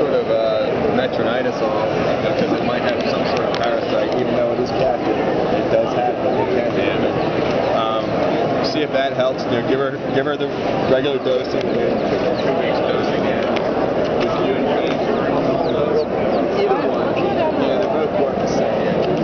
sort of metronitis on because it might have some sort of parasite, even though it is captive. It does have it, but it can damage. See if that helps. You know, give her the regular dosing, 2 weeks dosing, and with you and me, either one. Yeah, they both work the same.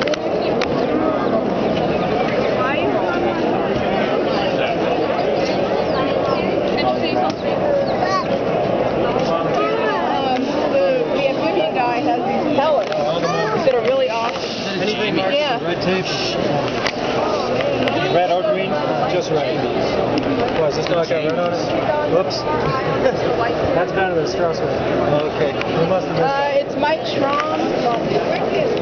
Yeah. Red tape. Red or green? Just red. Why, is this dog got red on it? Whoops. That's better than Strauss. Okay. We must have missed it. It's Mike Schramm.